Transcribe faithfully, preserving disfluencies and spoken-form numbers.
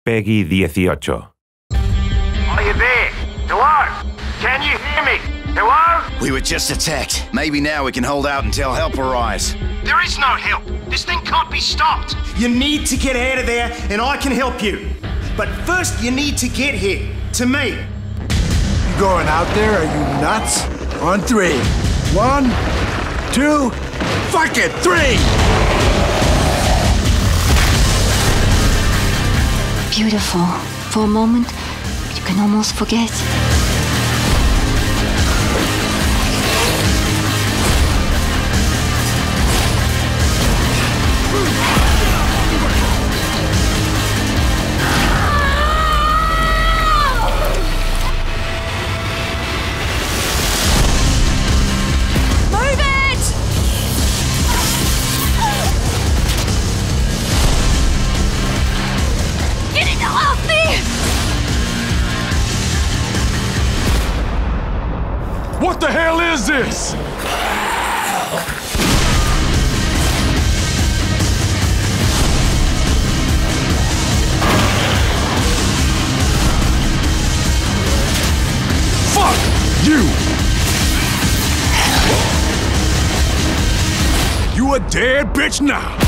Peggy dieciocho. Are you there? Hello? Can you hear me? Hello? We were just attacked. Maybe now we can hold out until help arrives. There is no help. This thing can't be stopped. You need to get out of there, and I can help you. But first, you need to get here, to me. You going out there? Are you nuts? On three. One, two, fuck it, three! Beautiful. For a moment, you can almost forget. What the hell is this? Fuck you! You a dead bitch now.